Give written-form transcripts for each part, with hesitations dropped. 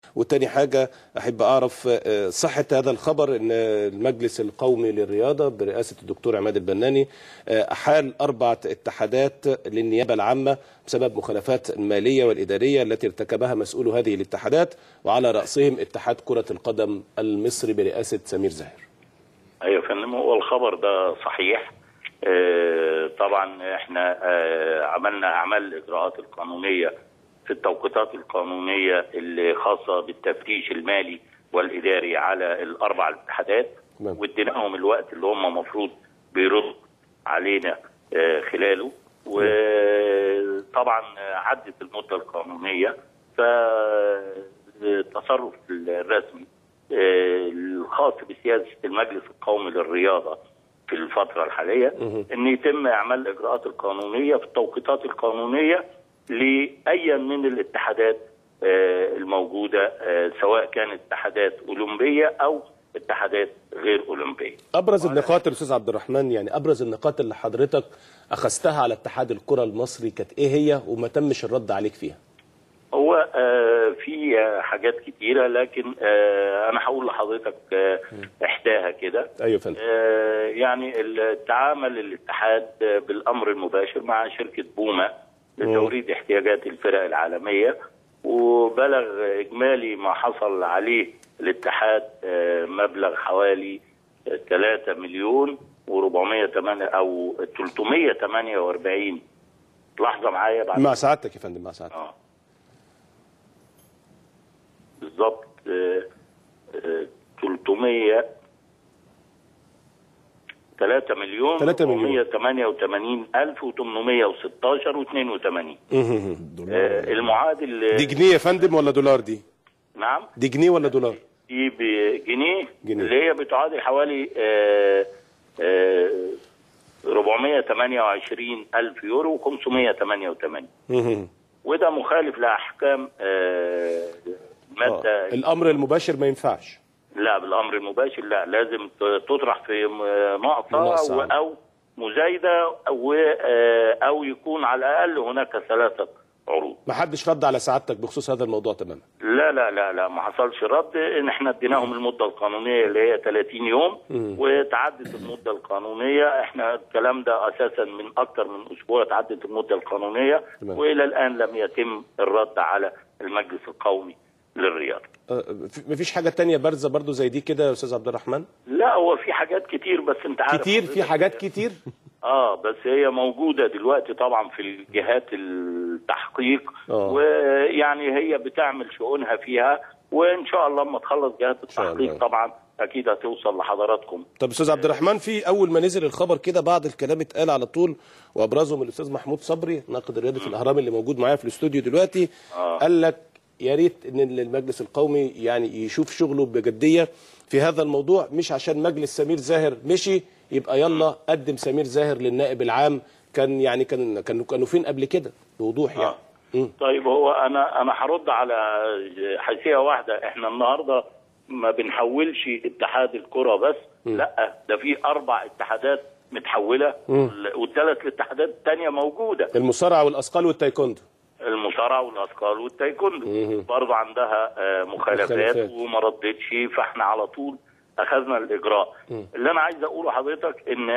وتاني حاجة أحب أعرف صحة هذا الخبر أن المجلس القومي للرياضة برئاسة الدكتور عماد البناني أحال 4 اتحادات للنيابة العامة بسبب مخالفات المالية والإدارية التي ارتكبها مسؤولو هذه الاتحادات، وعلى رأسهم اتحاد كرة القدم المصري برئاسة سمير زاهر. أيوة يا فندم، هو الخبر ده صحيح. طبعا احنا عملنا أعمال الإجراءات القانونية في التوقيتات القانونية اللي خاصة بالتفتيش المالي والإداري على ال4 الاتحادات، واديناهم الوقت اللي هم المفروض بيردوا علينا خلاله، وطبعا عدت المدة القانونية. فالتصرف الرسمي الخاص بسياسة المجلس القومي للرياضة في الفترة الحالية أن يتم إعمال الإجراءات القانونية في التوقيتات القانونية لأي من الاتحادات الموجودة، سواء كانت اتحادات أولمبية أو اتحادات غير أولمبية. أبرز النقاط يا أستاذ عبد الرحمن، يعني أبرز النقاط اللي حضرتك أخذتها على اتحاد الكرة المصري كانت إيه هي وما تمش الرد عليك فيها؟ هو في حاجات كتيرة، لكن أنا هقول لحضرتك إحداها كده. أيوة فندم. يعني تعامل الاتحاد بالأمر المباشر مع شركة بوما لتوريد احتياجات الفرق العالمية، وبلغ إجمالي ما حصل عليه الاتحاد مبلغ حوالي 3 مليون و408 أو 348. لحظة معايا بعد مع سعادتك يا فندم، مع سعادتك. بالظبط 3 مليون 488,816 و82. المعادل دي جنيه يا فندم ولا دولار دي؟ نعم، دي جنيه ولا دولار؟ دي بجنيه، اللي هي بتعادل حوالي 428,000 يورو و588. وده مخالف لأحكام مادة. الأمر المباشر ما ينفعش. لا، بالأمر المباشر لا، لازم تطرح في نقطة أو مزايدة أو يكون على الأقل هناك 3 عروض. ما حدش رد على سعادتك بخصوص هذا الموضوع تماما؟ لا لا لا لا، ما حصلش رد. إن احنا اديناهم المدة القانونية اللي هي 30 يوم وتعدت المدة القانونية. احنا الكلام ده أساسا من أكثر من أسبوع تعدت المدة القانونية، وإلى الآن لم يتم الرد على المجلس القومي للرياضة. مفيش حاجة تانية بارزة برضو زي دي كده يا أستاذ عبد الرحمن؟ لا، هو في حاجات كتير، بس أنت عارف كتير، في حاجات كتير بس هي موجودة دلوقتي طبعا في الجهات التحقيق، ويعني هي بتعمل شؤونها فيها، وإن شاء الله لما تخلص جهات التحقيق طبعا أكيد هتوصل لحضراتكم. طب أستاذ عبد الرحمن، في أول ما نزل الخبر كده بعض الكلام اتقال على طول، وأبرزهم الأستاذ محمود صبري ناقد الرياضي في الأهرام اللي موجود معايا في الاستوديو دلوقتي. قال لك يا ريت ان المجلس القومي يعني يشوف شغله بجديه في هذا الموضوع، مش عشان مجلس سمير زاهر مشي يبقى يلا قدم سمير زاهر للنائب العام. كان يعني كانوا فين قبل كده بوضوح يعني. طيب، هو انا هرد على حيثيه واحده. احنا النهارده ما بنحولش اتحاد الكره بس، لا، ده في 4 اتحادات متحوله، وال3 الاتحادات الثانيه موجوده. المصارعه والاثقال والتايكوندو. المصارعه والاثقال والتايكوندو برضه عندها مخالفات وما ردتش، فاحنا على طول اخذنا الاجراء. اللي انا عايز اقوله لحضرتك ان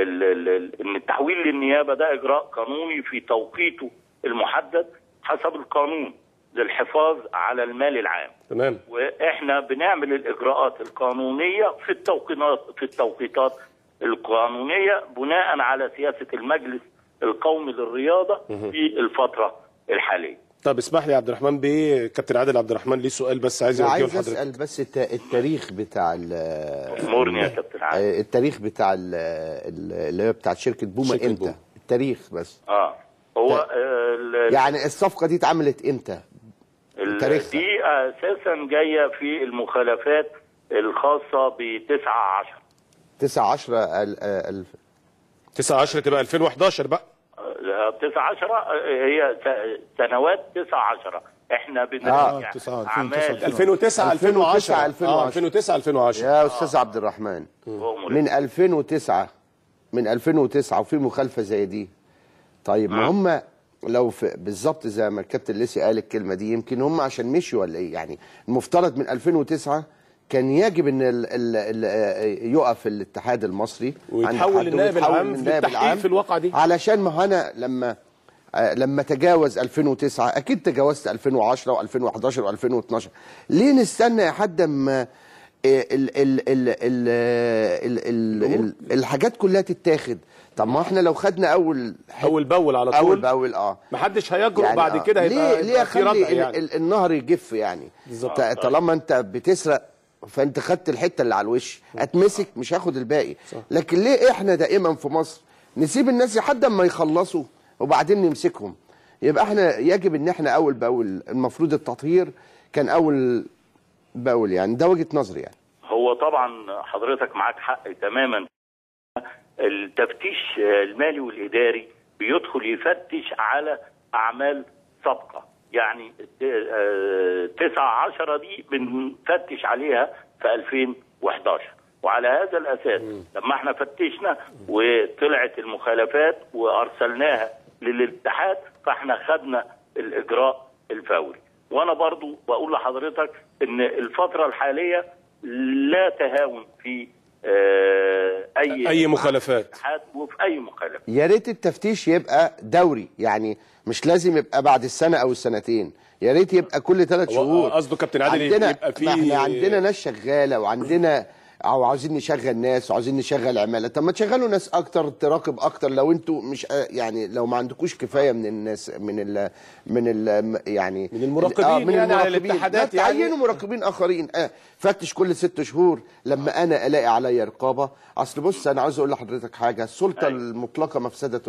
ان التحويل للنيابه ده اجراء قانوني في توقيته المحدد حسب القانون للحفاظ على المال العام. تمام. واحنا بنعمل الاجراءات القانونيه في التوقيتات القانونيه بناء على سياسه المجلس القومي للرياضه في الفتره الحاليه. طب اسمح لي يا عبد الرحمن بيه، كابتن عادل عبد الرحمن ليه سؤال بس عايز اوجهه لحضرتك. عايز اسال بس التاريخ بتاع امورني يا كابتن عادل. التاريخ بتاع اللي هي بتاعت شركه بوما امتى؟ التاريخ بس. هو يعني الصفقه دي اتعملت امتى؟ التاريخ دي اساسا جايه في المخالفات الخاصه ب 9/10 تبقى 2011 بقى. 9/10 هي سنوات 9/10. احنا بنراجع اعمال 2009 2010 يا استاذ عبد الرحمن. من 2009 وفي مخالفه زي دي. طيب ما هم لو بالظبط زي ما الكابتن ليسي قال الكلمه دي، يمكن هم عشان مشوا ولا ايه؟ يعني المفترض من 2009 كان يجب ان يقف الاتحاد المصري ويتحول للنائب العام في التحقيق في الواقعه دي، علشان ما انا لما تجاوز 2009 اكيد تجاوزت 2010 و2011 و2012. ليه نستنى لحد ما الحاجات كلها تتاخد؟ طب ما احنا لو خدنا اول باول على طول، اول باول محدش هيجرؤ يعني بعد كده. ليه اخلي يعني النهر يجف يعني؟ طالما انت بتسرق فانت خدت الحته اللي على الوش، اتمسك مش هاخد الباقي. لكن ليه احنا دائما في مصر نسيب الناس لحد ما يخلصوا وبعدين نمسكهم؟ يبقى احنا يجب ان احنا اول باول، المفروض التطهير كان اول باول يعني. ده وجهة نظري يعني. هو طبعا حضرتك معاك حق تماما. التفتيش المالي والاداري بيدخل يفتش على اعمال سابقه، يعني 9/10 دي بنفتش عليها في 2011، وعلى هذا الاساس لما احنا فتشنا وطلعت المخالفات وارسلناها للاتحاد فاحنا خدنا الاجراء الفوري. وانا برضو بقول لحضرتك ان الفتره الحاليه لا تهاون في اي مخالفات وفي اي مخالفه. يا ريت التفتيش يبقى دوري، يعني مش لازم يبقى بعد السنه او السنتين، يا ريت يبقى كل 3 شهور. قصده كابتن عادل يبقى في، احنا عندنا ناس شغاله وعندنا او عاوزين نشغل ناس وعاوزين نشغل عماله. طب ما تشغلوا ناس اكتر تراقب اكتر، لو انتوا مش يعني لو ما عندكوش كفايه من الناس من المراقبين يعني على الاتحادات، يعني تعينوا مراقبين اخرين. فتش كل 6 شهور لما انا الاقي عليا رقابه. اصل بص انا عاوز اقول لحضرتك حاجه، السلطه المطلقه مفسده